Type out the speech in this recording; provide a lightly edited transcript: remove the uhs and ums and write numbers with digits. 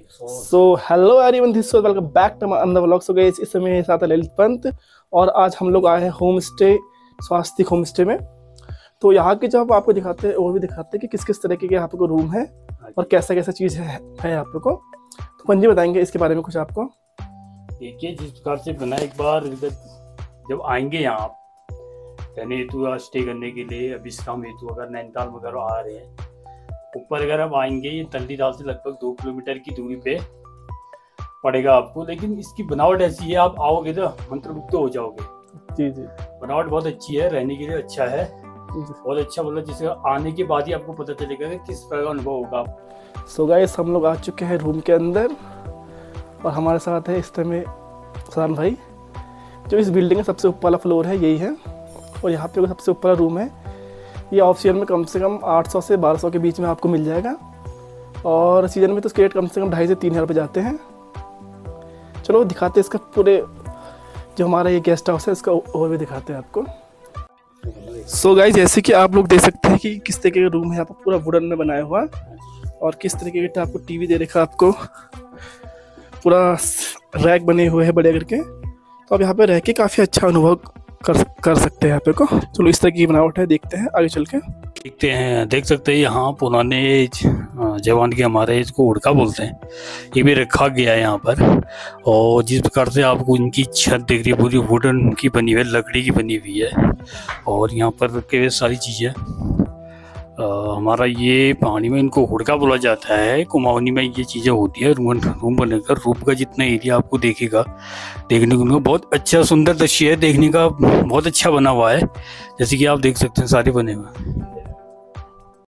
So hello everyone, this is welcome back to my another vlog. So guys, इस समय मेरे साथ है ललित पंत और आज हम लोग आए हैं home stay, Swastik home stay में। तो यहाँ के जो हम आपको दिखाते हैं और भी दिखाते हैं कि किस किस तरीके के यहाँ पे को रूम है और कैसा कैसा चीज़ है यहाँ पे को। तो पंजी बताएंगे इसके बारे में कुछ आपको। देखिए, जिस प्रकार से बना, एक बार जब आएंगे यहाँ रहने हेतु या स्टे करने के लिए, विश्राम हेतु अगर नैनीताल वगैरह आ रहे हैं, ऊपर अगर आप आएंगे, ये तल्लीताल से लगभग 2 किलोमीटर की दूरी पे पड़ेगा आपको। लेकिन इसकी बनावट ऐसी है, आप आओगे तो मंत्रमुग्ध हो जाओगे। जी जी, बनावट बहुत अच्छी है, रहने के लिए अच्छा है, बहुत अच्छा। मतलब जिसे आने के बाद ही आपको पता चलेगा कि किस तरह का अनुभव होगा। सो गाइस, हम लोग आ चुके हैं रूम के अंदर और हमारे साथ है इस समय फरहान भाई। जो इस बिल्डिंग का सबसे ऊपर वाला फ्लोर है यही है और यहाँ पे सबसे ऊपर रूम है। ये ऑफ सीजन में कम से कम 800 से 1200 के बीच में आपको मिल जाएगा और सीजन में तो इसके रेट कम से कम 2500 से 3000 रुपये जाते हैं। चलो दिखाते हैं इसका पूरे जो हमारा ये गेस्ट हाउस है इसका और भी दिखाते हैं आपको। सो गाइस, जैसे कि आप लोग देख सकते हैं कि किस तरीके का रूम है यहाँ पर, पूरा वुडन में बनाया हुआ और किस तरीके का आपको टीवी दे रखा, आपको पूरा रैक बने हुए हैं बड़े करके। तो आप यहाँ पे रह के काफ़ी अच्छा अनुभव कर सकते हैं यहाँ पे को। चलो इस तरह की बनावट है, देखते हैं आगे चल के। देखते हैं, देख सकते हैं यहाँ पुराने जवान के, हमारे इसको उड़का बोलते हैं, ये भी रखा गया है यहाँ पर। और जिस प्रकार से आपको इनकी छत देख रही है, पूरी वुडन की बनी हुई है, लकड़ी की बनी हुई है। और यहाँ पर रखे सारी चीज़ें, हमारा ये पहाड़ी में इनको हुड़का बोला जाता है, कुमाऊनी में ये चीज़ें होती है। रूम बनेगा, रूम का जितना एरिया आपको देखने को मिलेगा, बहुत अच्छा सुंदर दृश्य है, देखने का बहुत अच्छा बना हुआ है। जैसे कि आप देख सकते हैं सारे बने हुए हैं।